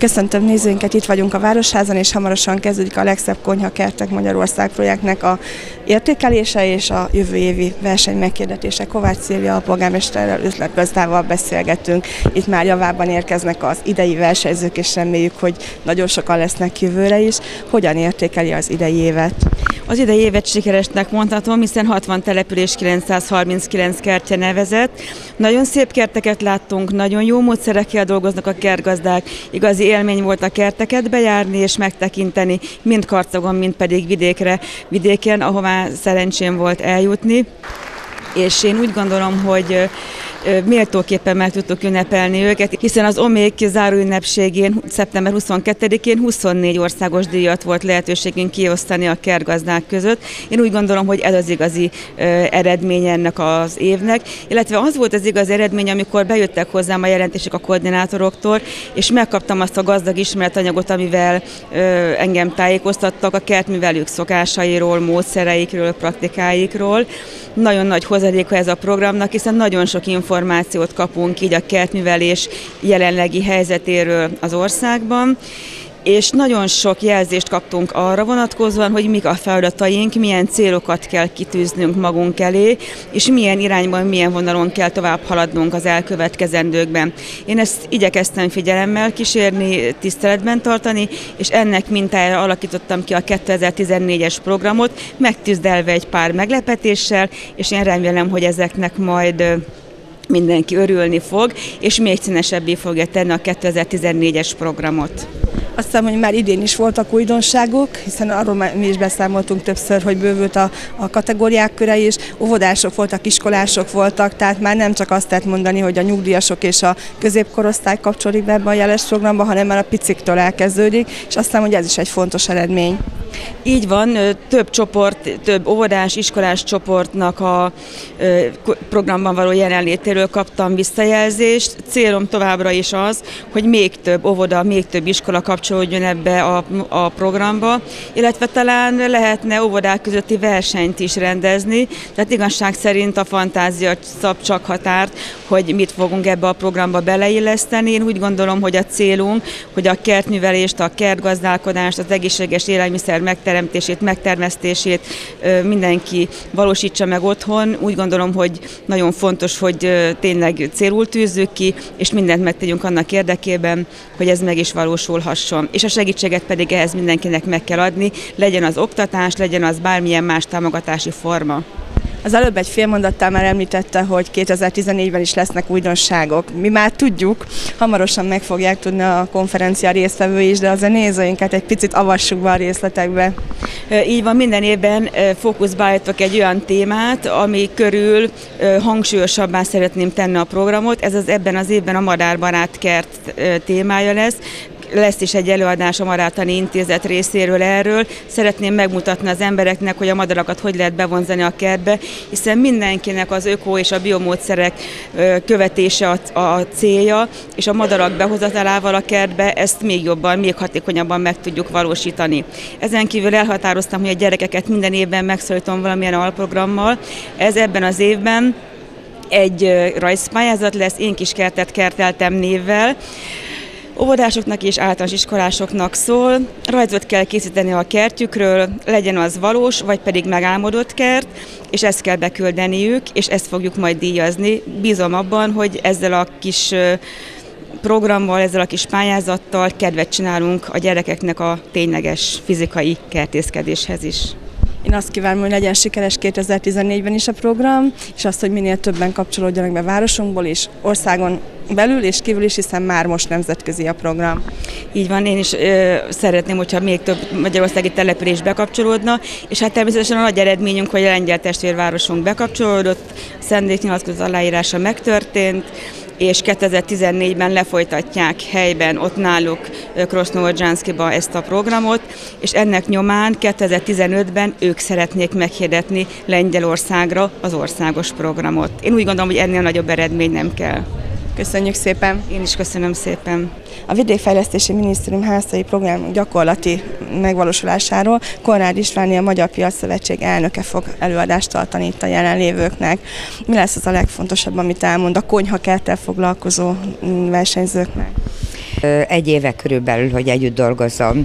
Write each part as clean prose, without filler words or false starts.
Köszöntöm nézőinket, itt vagyunk a Városházon, és hamarosan kezdődik a Legszebb Konyhakertek Magyarország projektnek a értékelése és a jövő évi verseny megkérdetése. Kovács Szilvia alpolgármesterrel, üzletgazdával beszélgetünk. Itt már javában érkeznek az idei versenyzők, és reméljük, hogy nagyon sokan lesznek jövőre is. Hogyan értékeli az idei évet? Az idei évet sikeresnek mondhatom, hiszen 60 település 939 kertje nevezett. Nagyon szép kerteket láttunk, nagyon jó módszerekkel dolgoznak a kertgazdák. Igazi élmény volt a kerteket bejárni és megtekinteni, mind Karcagon, mind pedig vidéken, ahová szerencsém volt eljutni. És én úgy gondolom, hogy méltóképpen meg tudtuk ünnepelni őket, hiszen az Omék záróünnepségén, szeptember 22-én 24 országos díjat volt lehetőségünk kiosztani a kertgazdák között. Én úgy gondolom, hogy ez az igazi eredmény ennek az évnek, illetve az volt az igazi eredmény, amikor bejöttek hozzám a jelentések a koordinátoroktól, és megkaptam azt a gazdag ismeretanyagot, amivel engem tájékoztattak a kertművelők szokásairól, módszereikről, praktikáikról. Nagyon nagy hozadéka ez a programnak, hiszen nagyon sok információt kapunk így a kertművelés jelenlegi helyzetéről az országban, és nagyon sok jelzést kaptunk arra vonatkozóan, hogy mik a feladataink, milyen célokat kell kitűznünk magunk elé, és milyen irányban, milyen vonalon kell tovább haladnunk az elkövetkezendőkben. Én ezt igyekeztem figyelemmel kísérni, tiszteletben tartani, és ennek mintájára alakítottam ki a 2014-es programot, megtűzdelve egy pár meglepetéssel, és én remélem, hogy ezeknek majd mindenki örülni fog, és még színesebbé fogja tenni a 2014-es programot. Azt hiszem, hogy már idén is voltak újdonságok, hiszen arról mi is beszámoltunk többször, hogy bővült a kategóriák köre is, óvodások voltak, iskolások voltak, tehát már nem csak azt lehet mondani, hogy a nyugdíjasok és a középkorosztály kapcsolódik be ebbe a jeles programba, hanem már a piciktől elkezdődik, és azt hiszem, hogy ez is egy fontos eredmény. Így van, több csoport, több óvodás, iskolás csoportnak a programban való jelenlétéről kaptam visszajelzést. Célom továbbra is az, hogy még több óvoda, még több iskola kapcsolódjon ebbe a programba, illetve talán lehetne óvodák közötti versenyt is rendezni, tehát igazság szerint a fantázia szab csak határt, hogy mit fogunk ebbe a programba beleilleszteni. Én úgy gondolom, hogy a célunk, hogy a kertművelést, a kertgazdálkodást, az egészséges élelmiszer megteremtését, megtermesztését mindenki valósítsa meg otthon. Úgy gondolom, hogy nagyon fontos, hogy tényleg célul tűzzük ki, és mindent megtegyünk annak érdekében, hogy ez meg is valósulhasson. És a segítséget pedig ehhez mindenkinek meg kell adni, legyen az oktatás, legyen az bármilyen más támogatási forma. Az előbb egy fél mondattal már említette, hogy 2014-ben is lesznek újdonságok. Mi már tudjuk, hamarosan meg fogják tudni a konferencia résztvevői is, de azért nézőinket egy picit avassuk be a részletekbe. Így van, minden évben fókuszba állítok egy olyan témát, ami körül hangsúlyosabbá szeretném tenni a programot. Ez ebben az évben a madárbarát kert témája lesz. Lesz is egy előadás a Madártani Intézet részéről erről. Szeretném megmutatni az embereknek, hogy a madarakat hogy lehet bevonzani a kertbe, hiszen mindenkinek az öko és a biomódszerek követése a célja, és a madarak behozatalával a kertbe ezt még jobban, még hatékonyabban meg tudjuk valósítani. Ezen kívül elhatároztam, hogy a gyerekeket minden évben megszólítom valamilyen alprogrammal. Ez ebben az évben egy rajzpályázat lesz, Én kis kertet kerteltem névvel. Óvodásoknak és általános iskolásoknak szól, rajzot kell készíteni a kertjükről, legyen az valós, vagy pedig megálmodott kert, és ezt kell beküldeniük, és ezt fogjuk majd díjazni. Bízom abban, hogy ezzel a kis programmal, ezzel a kis pályázattal kedvet csinálunk a gyerekeknek a tényleges fizikai kertészkedéshez is. Én azt kívánom, hogy legyen sikeres 2014-ben is a program, és azt, hogy minél többen kapcsolódjanak be városunkból is, országon belül és kívül is, hiszen már most nemzetközi a program. Így van, én is szeretném, hogyha még több magyarországi település bekapcsolódna, és hát természetesen a nagy eredményünk, hogy a lengyel testvérvárosunk bekapcsolódott, szándéknyilatkozat aláírása megtörtént, és 2014-ben lefolytatják helyben, ott náluk Krosnovodzsánszkiba ezt a programot, és ennek nyomán 2015-ben ők szeretnék meghirdetni Lengyelországra az országos programot. Én úgy gondolom, hogy ennél nagyobb eredmény nem kell. Köszönjük szépen! Én is köszönöm szépen! A Vidékfejlesztési Minisztérium házai program gyakorlati megvalósulásáról Konrád Istváné, a Magyar Piacszövetség elnöke fog előadást tartani itt a jelenlévőknek. Mi lesz az a legfontosabb, amit elmond a konyhakerttel foglalkozó versenyzőknek? Egy éve körülbelül, hogy együtt dolgozom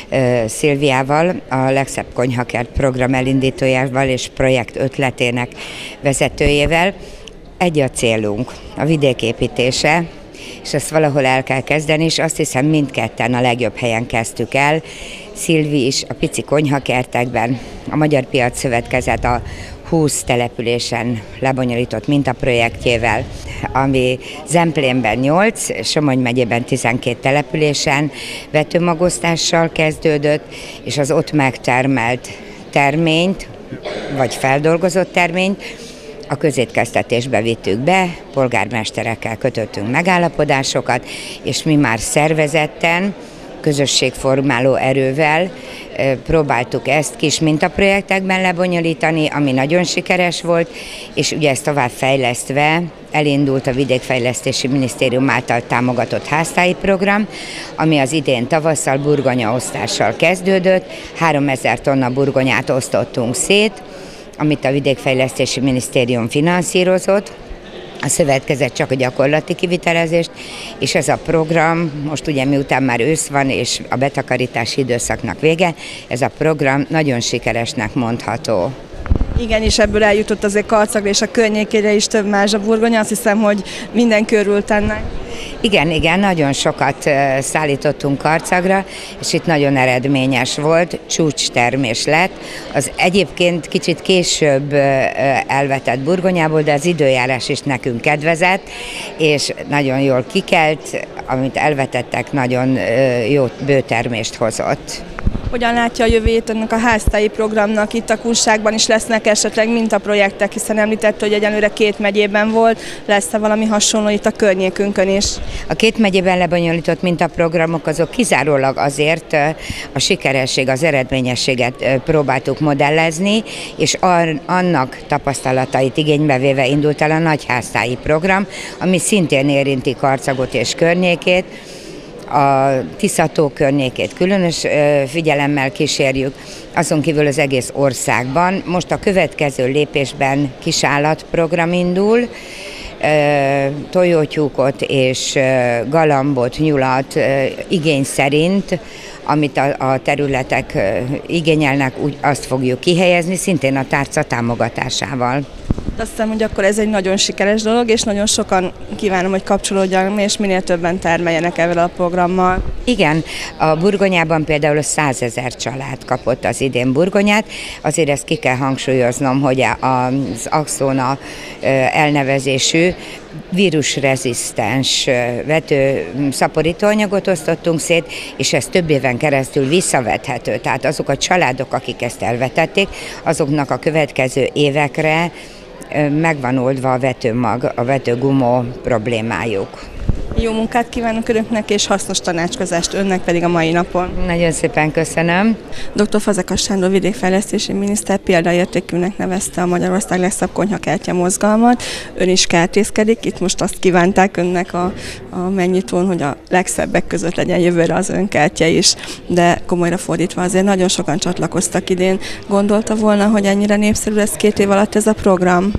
Szilviával, a Legszebb Konyhakert program elindítójával és projekt ötletének vezetőjével. Egy a célunk, a vidék építése, és ezt valahol el kell kezdeni, és azt hiszem mindketten a legjobb helyen kezdtük el. Szilvi is a pici konyhakertekben, a Magyar Piac Szövetkezet a 20 településen lebonyolított mintaprojektjével, ami Zemplénben 8, Somogy megyében 12 településen vetőmagosztással kezdődött, és az ott megtermelt terményt, vagy feldolgozott terményt a közétkeztetésbe vittük be, polgármesterekkel kötöttünk megállapodásokat, és mi már szervezetten, közösségformáló erővel próbáltuk ezt kis mintaprojektekben lebonyolítani, ami nagyon sikeres volt, és ugye ezt tovább fejlesztve elindult a Vidékfejlesztési Minisztérium által támogatott háztáji program, ami az idén tavasszal burgonyaosztással kezdődött. 3000 tonna burgonyát osztottunk szét, amit a Vidékfejlesztési Minisztérium finanszírozott, a szövetkezet csak a gyakorlati kivitelezést, és ez a program, most ugye miután már ősz van, és a betakarítási időszaknak vége, ez a program nagyon sikeresnek mondható. Igen, és ebből eljutott azért Karcagra és a környékére is több mázsa burgonya, azt hiszem, hogy minden körült ennek. Igen, nagyon sokat szállítottunk Karcagra, és itt nagyon eredményes volt, csúcstermés lett. Az egyébként kicsit később elvetett burgonyából, de az időjárás is nekünk kedvezett, és nagyon jól kikelt, amit elvetettek, nagyon jó bőtermést hozott. Hogyan látja a jövőjét ennek a háztáji programnak? Itt a Kunságban is lesznek esetleg mintaprojektek, hiszen említette, hogy egyelőre 2 megyében volt, lesz-e valami hasonló itt a környékünkön is? A 2 megyében lebonyolított mintaprogramok azok kizárólag azért a sikeresség, az eredményességet próbáltuk modellezni, és annak tapasztalatait igénybe véve indult el a nagy háztáji program, ami szintén érinti Karcagot és környékét. A Tisza-tó környékét különös figyelemmel kísérjük, azon kívül az egész országban. Most a következő lépésben kisállatprogram indul, tojótyúkot és galambot, nyulat igény szerint, amit a területek igényelnek, úgy azt fogjuk kihelyezni, szintén a tárca támogatásával. Azt hiszem, hogy akkor ez egy nagyon sikeres dolog, és nagyon sokan kívánom, hogy kapcsolódjanak, és minél többen termeljenek ezzel a programmal. Igen, a burgonyában például 100 000 család kapott az idén burgonyát, azért ezt ki kell hangsúlyoznom, hogy az Axona elnevezésű vírusrezisztens vetőszaporítóanyagot osztottunk szét, és ez több éven keresztül visszavethető. Tehát azok a családok, akik ezt elvetették, azoknak a következő évekre megvan oldva a vetőmag, a vetőgumó problémájuk. Jó munkát kívánok önöknek, és hasznos tanácskozást önnek pedig a mai napon. Nagyon szépen köszönöm. Dr. Fazekas Sándor vidékfejlesztési miniszter példaértékűnek nevezte a Magyarország legszebb konyhakertje mozgalmat. Ön is kertészkedik, itt most azt kívánták önnek a megnyitón, hogy a legszebbek között legyen jövőre az ön kertje is, de komolyra fordítva azért nagyon sokan csatlakoztak idén. Gondolta volna, hogy ennyire népszerű lesz 2 év alatt ez a program?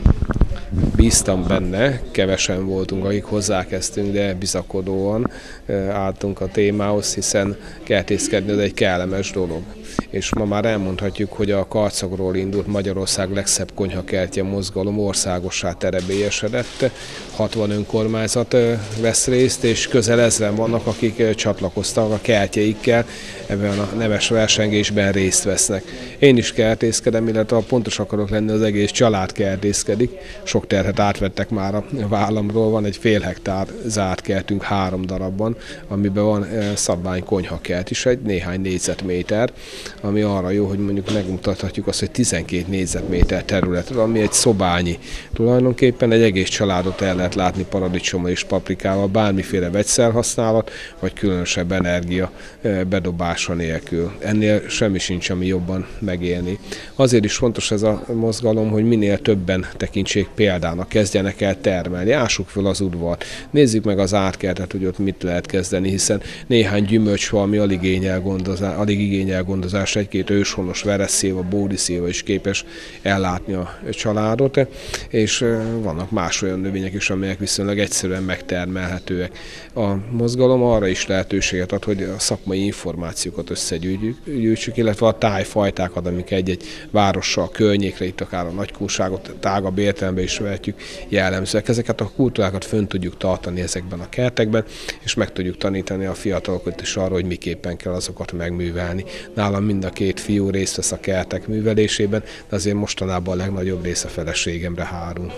Bíztam benne, kevesen voltunk, akik hozzákezdtünk, de bizakodóan álltunk a témához, hiszen kertészkedni az egy kellemes dolog. És ma már elmondhatjuk, hogy a Karcagról indult Magyarország legszebb konyhakertje mozgalom országossá terebélyesedett. 60 önkormányzat vesz részt, és közel 1000 vannak, akik csatlakoztak a kertjeikkel, ebben a neves versengésben részt vesznek. Én is kertészkedem, illetve ha pontos akarok lenni, az egész család kertészkedik. Sok terhet átvettek már a vállamról, van egy fél hektár zárt kertünk 3 darabban, amiben van szabvány konyhakert is, egy néhány négyzetméter, ami arra jó, hogy mondjuk megmutathatjuk azt, hogy 12 négyzetméter területről, ami egy szobányi. Tulajdonképpen egy egész családot el lehet látni paradicsommal és paprikával, bármiféle vegyszerhasználat, vagy különösebb energia bedobása nélkül. Ennél semmi sincs, ami jobban megélni. Azért is fontos ez a mozgalom, hogy minél többen tekintsék példának, kezdjenek el termelni, ássuk fel az udvart, nézzük meg az átkertet, hogy ott mit lehet kezdeni, hiszen néhány gyümölcs, ami alig igényel gondozást, képest egy-két őshonos vereszszilva, bódiszilva is képes ellátni a családot, és vannak más olyan növények is, amelyek viszonylag egyszerűen megtermelhetőek. A mozgalom arra is lehetőséget ad, hogy a szakmai információkat összegyűjtsük, illetve a tájfajtákat, amik egy-egy várossal, környékre, itt akár a nagykúságot tágabb értelemben is vehetjük, jellemzőek. Ezeket a kultúrákat fönn tudjuk tartani ezekben a kertekben, és meg tudjuk tanítani a fiatalokat is arra, hogy miképpen kell azokat megművelni. Nálam mind a két fiú részt vesz a kertek művelésében, de azért mostanában a legnagyobb része feleségemre hárul.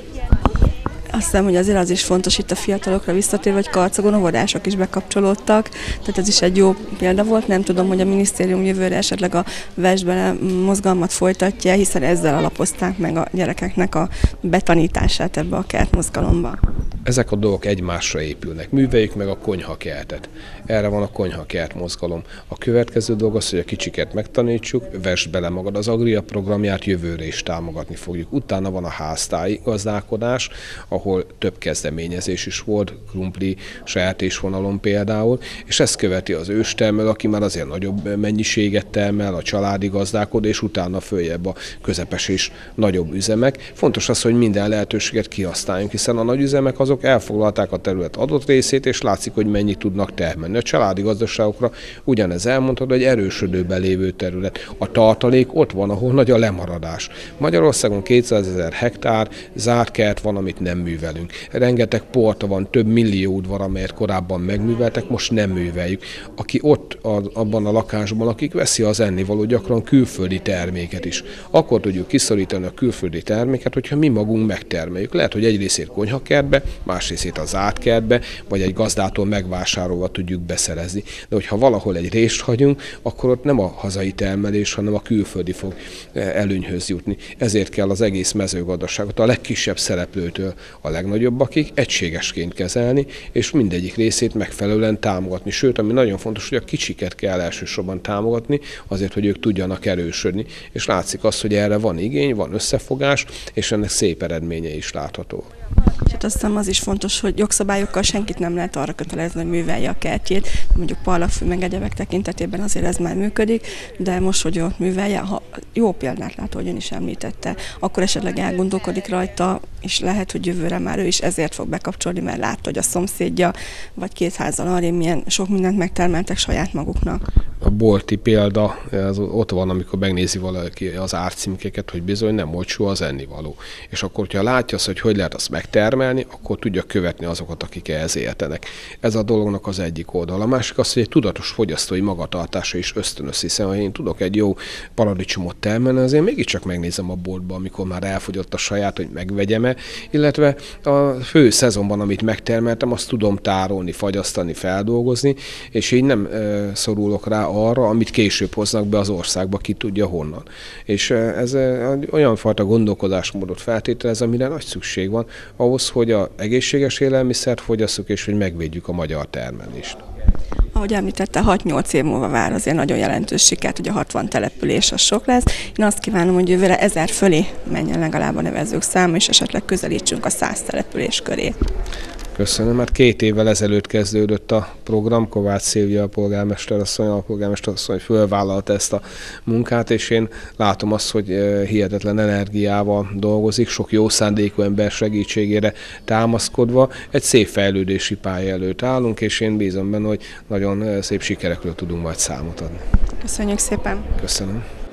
Azt hiszem, hogy azért az is fontos itt a fiatalokra visszatérve, hogy Karcagon óvodások is bekapcsolódtak, tehát ez is egy jó példa volt. Nem tudom, hogy a minisztérium jövőre esetleg a Vesd Bele mozgalmat folytatja, hiszen ezzel alapozták meg a gyerekeknek a betanítását ebbe a kertmozgalomba. Ezek a dolgok egymásra épülnek. Műveljük meg a konyhakertet. Erre van a konyhakert mozgalom. A következő dolog az, hogy a kicsiket megtanítsuk, vesd bele magad. Az Agria programját jövőre is támogatni fogjuk. Utána van a háztáji gazdálkodás, ahol több kezdeményezés is volt, krumpli, sertésvonalon például, és ezt követi az őstermelő, aki már azért nagyobb mennyiséget termel, a családi gazdálkodó, és utána följebb a közepes és nagyobb üzemek. Fontos az, hogy minden lehetőséget kihasználjunk, hiszen a nagy üzemek azok elfoglalták a terület adott részét, és látszik, hogy mennyit tudnak termelni. A családi gazdaságokra ugyanez elmondható, hogy erősödőben lévő terület. A tartalék ott van, ahol nagy a lemaradás. Magyarországon 200 000 hektár zárt kert van, amit nem művelünk. Rengeteg porta van, több millió udvar, amelyet korábban megműveltek, most nem műveljük. Aki ott abban a lakásban, akik veszi az ennivaló, gyakran külföldi terméket is. Akkor tudjuk kiszorítani a külföldi terméket, hogyha mi magunk megtermeljük. Lehet, hogy egy részét konyhakertbe, más részét a zárt kertbe, vagy egy gazdától megvásárolva tudjuk beszerezni. De hogyha valahol egy részt hagyunk, akkor ott nem a hazai termelés, hanem a külföldi fog előnyhöz jutni. Ezért kell az egész mezőgazdaságot a legkisebb szereplőtől a legnagyobbakig egységesként kezelni, és mindegyik részét megfelelően támogatni. Sőt, ami nagyon fontos, hogy a kicsiket kell elsősorban támogatni, azért, hogy ők tudjanak erősödni. És látszik az, hogy erre van igény, van összefogás, és ennek szép eredményei is látható. És hát azt hiszem az is fontos, hogy jogszabályokkal senkit nem lehet arra kötelezni, hogy művelje a kertjét. Mondjuk parlagfű meg egyebek tekintetében azért ez már működik, de most, hogy ott művelje, ha jó példát lát, hogy ön is említette, akkor esetleg elgondolkodik rajta, és lehet, hogy jövőre már ő is ezért fog bekapcsolni, mert látta, hogy a szomszédja vagy két házzal arrébb milyen sok mindent megtermeltek saját maguknak. A bolti példa az ott van, amikor megnézi valaki az árcímkeket, hogy bizony nem olcsó az ennivaló. És akkor, hogyha látja azt, hogy lehet azt megtermelni, akkor tudja követni azokat, akik ehhez értenek. Ez a dolognak az egyik oldal. A másik az, hogy egy tudatos fogyasztói magatartása is ösztönöz, hiszen ha én tudok egy jó paradicsomot termelni, azért mégiscsak megnézem a boltba, amikor már elfogyott a saját, hogy megvegyem-e, illetve a fő szezonban, amit megtermeltem, azt tudom tárolni, fagyasztani, feldolgozni, és így nem szorulok rá arra, amit később hoznak be az országba, ki tudja honnan. És ez olyan fajta gondolkodásmódot feltételez, amire nagy szükség van ahhoz, hogy az egészséges élelmiszert fogyasszuk, és hogy megvédjük a magyar termelést. Ahogy említette, 6-8 év múlva vár azért nagyon jelentős sikert, hogy a 60 település az sok lesz. Én azt kívánom, hogy jövőre 1000 fölé menjen legalább a nevezők száma, és esetleg közelítsünk a 100 település köré. Köszönöm, mert 2 évvel ezelőtt kezdődött a program, Kovács Szilvia a polgármester asszony fölvállalta ezt a munkát, és én látom azt, hogy hihetetlen energiával dolgozik, sok jó szándékú ember segítségére támaszkodva, egy szép fejlődési pálya előtt állunk, és én bízom benne, hogy nagyon szép sikerekről tudunk majd számot adni. Köszönjük szépen! Köszönöm!